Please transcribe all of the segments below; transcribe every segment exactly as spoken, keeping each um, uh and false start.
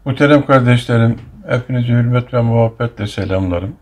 Muhterem kardeşlerim, hepinizi hürmet ve muhabbetle selamlarım.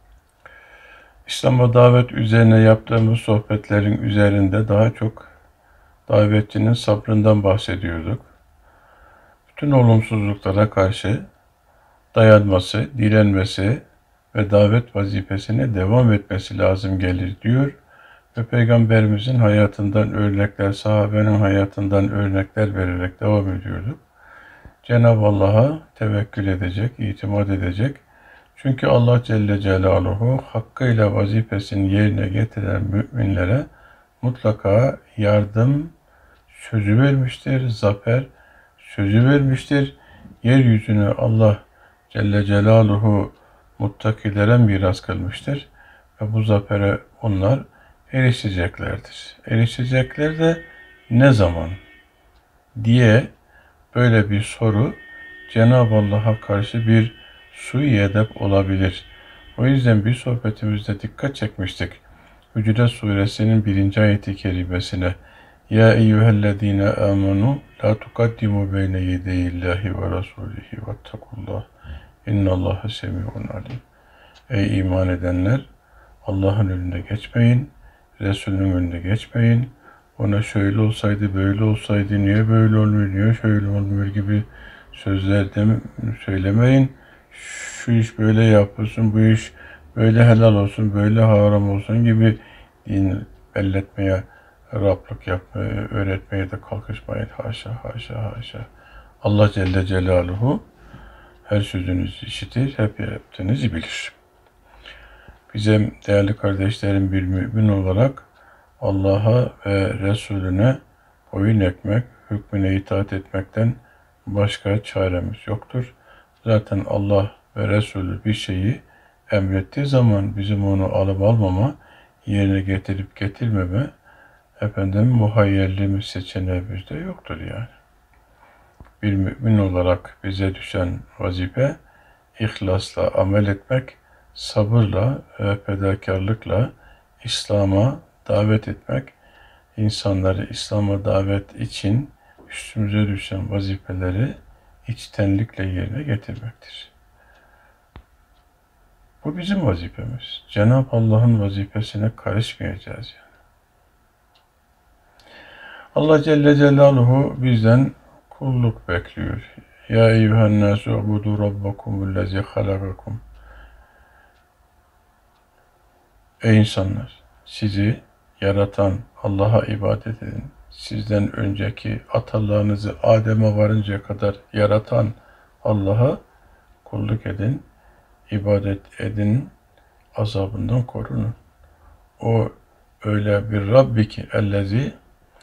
İslam'a davet üzerine yaptığımız sohbetlerin üzerinde daha çok davetçinin sabrından bahsediyorduk. Bütün olumsuzluklara karşı dayanması, direnmesi ve davet vazifesine devam etmesi lazım gelir diyor. Ve Peygamberimizin hayatından örnekler, sahabenin hayatından örnekler vererek devam ediyorduk. Cenab-ı Allah'a tevekkül edecek, itimat edecek. Çünkü Allah Celle Celaluhu hakkıyla vazifesini yerine getiren müminlere mutlaka yardım sözü vermiştir, zafer sözü vermiştir. Yeryüzünü Allah Celle Celaluhu muttakilere miras kılmıştır. Ve bu zafere onlar erişeceklerdir. Erişecekler de ne zaman diye böyle bir soru Cenab-ı Allah'a karşı bir sui edep olabilir. O yüzden bir sohbetimizde dikkat çekmiştik. Hucurat suresinin birinci ayeti kerimesine Ya eyyühellezine amenu la tukaddimu beyne yedeyillahi ve rasulihi vettakullah innallaha semi'un alim. Ey iman edenler! Allah'ın önünde geçmeyin, Resulünün önünde geçmeyin. Ona şöyle olsaydı, böyle olsaydı, niye böyle olmuyor, niye şöyle olmuyor gibi sözler de söylemeyin. Şu iş böyle yapılsın, bu iş böyle helal olsun, böyle haram olsun gibi din belletmeye, Rablık yapmaya, öğretmeye de kalkışmayın. Haşa, haşa, haşa. Allah Celle Celaluhu her sözünüzü işitir, hep yaptığınızı bilir. Bize değerli kardeşlerim bir mümin olarak Allah'a ve Resulüne boyun eğmek, hükmüne itaat etmekten başka çaremiz yoktur. Zaten Allah ve Resulü bir şeyi emrettiği zaman bizim onu alıp almama, yerine getirip getirmeme, efendim muhayyerliğimiz, seçeneğimiz de yoktur yani. Bir mümin olarak bize düşen vazife, ihlasla amel etmek, sabırla ve fedakarlıkla İslam'a davet etmek, insanları İslam'a davet için üstümüze düşen vazifeleri içtenlikle yerine getirmektir. Bu bizim vazifemiz. Cenab-ı Allah'ın vazifesine karışmayacağız yani. Allah Celle Celaluhu bizden kulluk bekliyor. Ya eyyühennâsü ubudu rabbakumullezî halakakum. Ey insanlar! Sizi yaratan Allah'a ibadet edin. Sizden önceki atalarınızı Adem'e varıncaya kadar yaratan Allah'a kulluk edin, ibadet edin, azabından korunun. O öyle bir Rabbi ki ellezi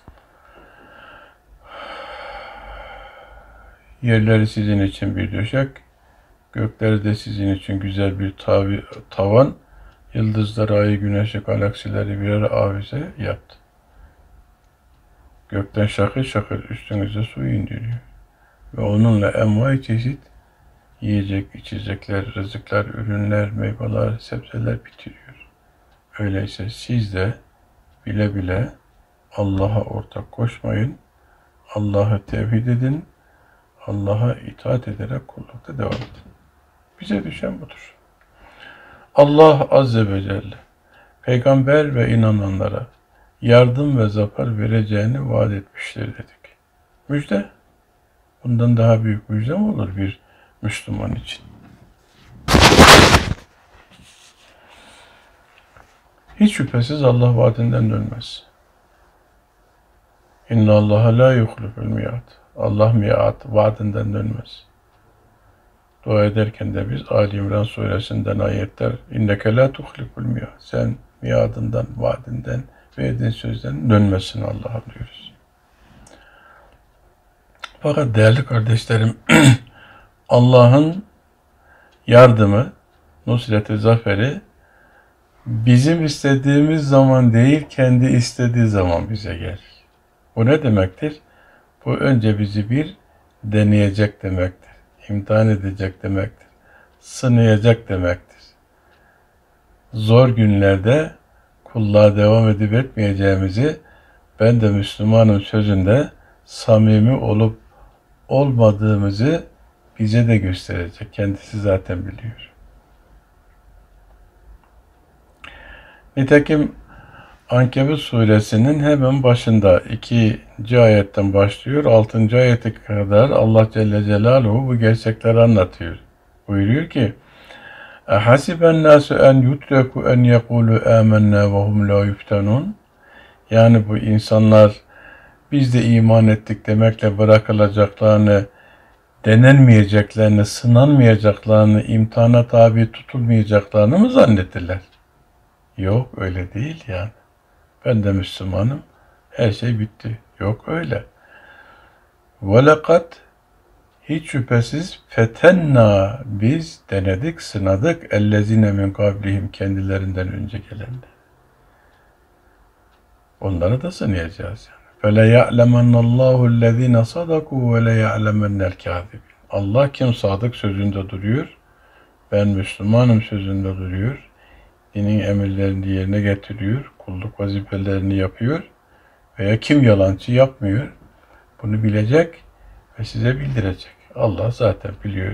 yerleri sizin için bir döşek, gökleri de sizin için güzel bir tavi, tavan, yıldızları, ayı, güneşi, galaksileri birer avize yaptı. Gökten şakır şakır üstünüze su indiriyor. Ve onunla envai çeşit yiyecek, içecekler, rızıklar, ürünler, meyveler, sebzeler bitiriyor. Öyleyse siz de bile bile Allah'a ortak koşmayın. Allah'ı tevhid edin. Allah'a itaat ederek kullukta devam edin. Bize düşen budur. Allah Azze ve Celle peygamber ve inananlara yardım ve zafer vereceğini vaat etmiştir dedik. Müjde. Bundan daha büyük müjde mi olur bir Müslüman için? Hiç şüphesiz Allah vaadinden dönmez. İnna Allaha la yuhliful mi'ad. Allah mi'ad vaadinden dönmez. Dua ederken de biz Ali İmran suresinden ayetler inneke la tuhliful mi'ad. Sen miadından, vaadinden, verdiğin sözden dönmesin Allah'a diyoruz. Fakat değerli kardeşlerim, Allah'ın yardımı, nusreti, zaferi bizim istediğimiz zaman değil, kendi istediği zaman bize gelir. Bu ne demektir? Bu önce bizi bir deneyecek demektir. İmtihan edecek demektir. Sınayacak demektir. Zor günlerde kulluğa devam edip etmeyeceğimizi ben de Müslümanın sözünde samimi olup olmadığımızı bize de gösterecek. Kendisi zaten biliyor. Nitekim Ankebut suresinin hemen başında ikinci ayetten başlıyor. altıncı ayete kadar Allah Celle Celaluhu bu gerçekleri anlatıyor. Buyuruyor ki Hasiben nasu en yutreku en yekulu amennâ ve hum la yuftanun. Yani bu insanlar biz de iman ettik demekle bırakılacaklarını, denenmeyeceklerini, sınanmayacaklarını, imtihana tabi tutulmayacaklarını mı zannettiler? Yok öyle değil yani. Ben de Müslümanım. Her şey bitti. Yok öyle. وَلَقَدْ hiç şüphesiz fetenna biz denedik, sınadık ellezine min kablihim kendilerinden önce gelenler. Onları da sınayacağız yani. فَلَيَعْلَمَنَّ اللّٰهُ الَّذ۪ينَ صَدَقُوا وَلَيَعْلَمَنَّ الْكَاذِبِينَ. Allah kim sadık sözünde duruyor, ben Müslümanım sözünde duruyor, dinin emirlerini yerine getiriyor, kulluk vazifelerini yapıyor veya kim yalancı yapmıyor, bunu bilecek ve size bildirecek. Allah zaten biliyor.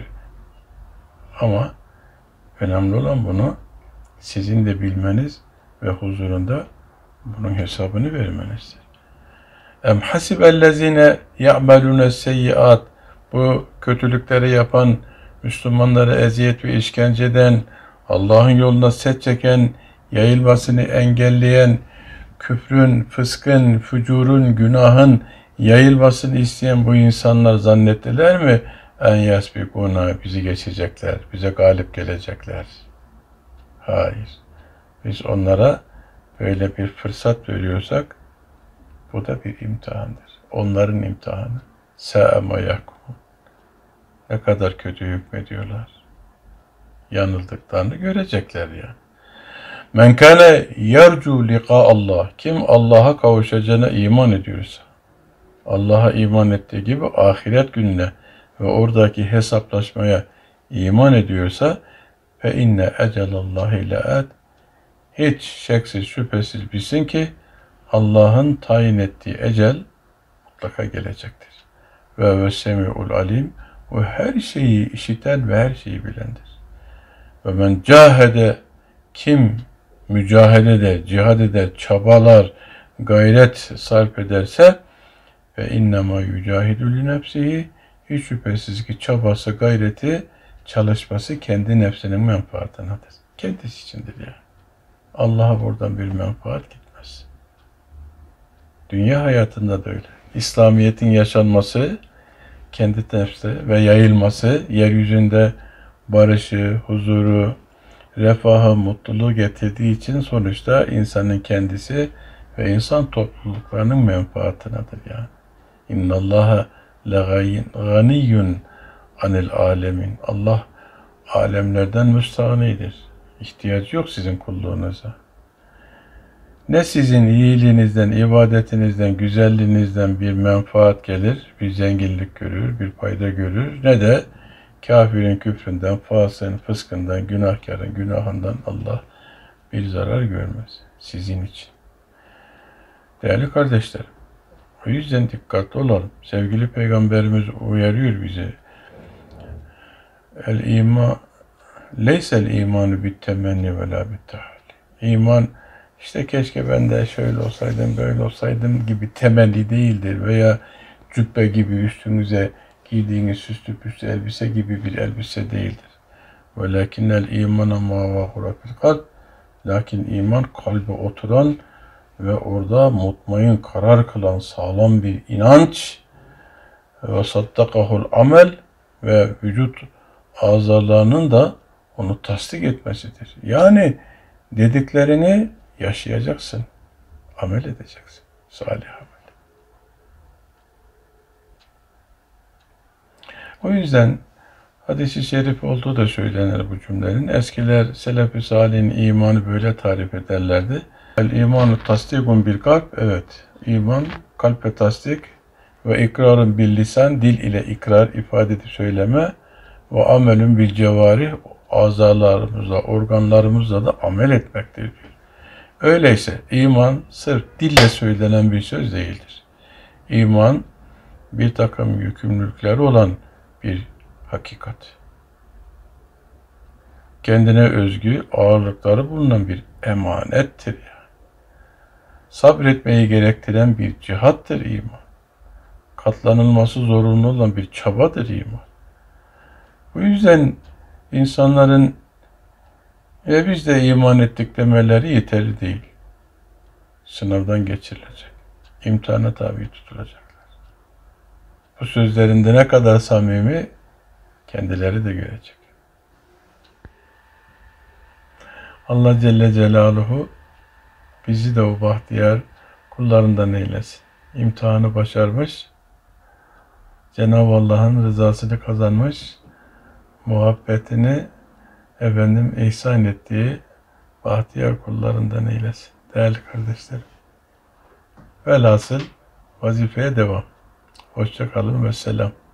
Ama önemli olan bunu sizin de bilmeniz ve huzurunda bunun hesabını vermenizdir. Em hasibellezine ya'malune seyyiat. Bu kötülükleri yapan, Müslümanlara eziyet ve işkence eden, Allah'ın yoluna set çeken, yayılmasını engelleyen, küfrün, fıskın, fücurun, günahın yayılmasını isteyen bu insanlar zannettiler mi? En yasbikuna bizi geçecekler, bize galip gelecekler. Hayır. Biz onlara böyle bir fırsat veriyorsak bu da bir imtihandır. Onların imtihanı. Sâ'ema yakûn. Ne kadar kötü hükmediyorlar. Yanıldıklarını görecekler yani. Men kâne yercu liqa Allah. Kim Allah'a kavuşacağına iman ediyorsa, Allah'a iman ettiği gibi ahiret gününe ve oradaki hesaplaşmaya iman ediyorsa fe inne ecelallahi le'at. Hiç şeksiz şüphesiz bilsin ki Allah'ın tayin ettiği ecel mutlaka gelecektir. Ve ve semi'ul alim. O her şeyi işiten ve her şeyi bilendir. Ve men cahede kim mücahede eder, cihad eder, çabalar, gayret sarf ederse ve innema yücahidü li nefsihi, hiç şüphesiz ki çabası, gayreti, çalışması kendi nefsinin menfaatınadır. Kendisi içindir yani. Allah'a buradan bir menfaat gitmez. Dünya hayatında da öyle. İslamiyet'in yaşanması, kendi nefste ve yayılması, yeryüzünde barışı, huzuru, refahı, mutluluğu getirdiği için sonuçta insanın kendisi ve insan topluluklarının menfaatınadır yani. İnnallâhe leganiyyun anil alemin. Allah alemlerden müstağnidir. İhtiyacı yok sizin kulluğunuza. Ne sizin iyiliğinizden, ibadetinizden, güzelliğinizden bir menfaat gelir, bir zenginlik görür, bir fayda görür, ne de kafirin küfründen, fasığın fıskından, günahkarın günahından Allah bir zarar görmez sizin için. Değerli kardeşlerim, o yüzden dikkatli olalım. Sevgili Peygamberimiz uyarıyor bizi. El iman leysel imanu bit temenni ve la bit tahali. İman işte keşke ben de şöyle olsaydım, böyle olsaydım gibi temenni değildir veya cübbe gibi üstünüze giydiğiniz süslü püslü elbise gibi bir elbise değildir. Velakinnel imana ma vahura fil kalb. Lakin iman kalbe oturan ve orada mutmain karar kılan sağlam bir inanç ve saddakahul amel ve vücut azalarının da onu tasdik etmesidir. Yani dediklerini yaşayacaksın, amel edeceksin. Salih amel. O yüzden hadis-i şerif olduğu da söylenir bu cümlenin. Eskiler selef-i salihin imanı böyle tarif ederlerdi. El imanu tasdikun bil kalp. Evet, iman kalple tasdik ve ikrarın bil lisan, dil ile ikrar, ifade edip söyleme ve amelün bil cevarih, azalarımızla, organlarımızla da amel etmektir diyor. Öyleyse iman sırf dille söylenen bir söz değildir. İman bir takım yükümlülükleri olan bir hakikat. Kendine özgü ağırlıkları bulunan bir emanettir ya. Sabretmeyi gerektiren bir cihattır iman. Katlanılması zorunlu olan bir çabadır iman. Bu yüzden insanların e biz de iman ettik demeleri yeterli değil. Sınavdan geçirilecek. İmtihana tabi tutulacaklar. Bu sözlerinde ne kadar samimi kendileri de görecek. Allah Celle Celaluhu bizi de o bahtiyar kullarından eylesin. İmtihanı başarmış, Cenab-ı Allah'ın rızasını kazanmış, muhabbetini efendim ihsan ettiği bahtiyar kullarından eylesin. Değerli kardeşlerim. Velhasıl vazifeye devam. Hoşça kalın ve selam.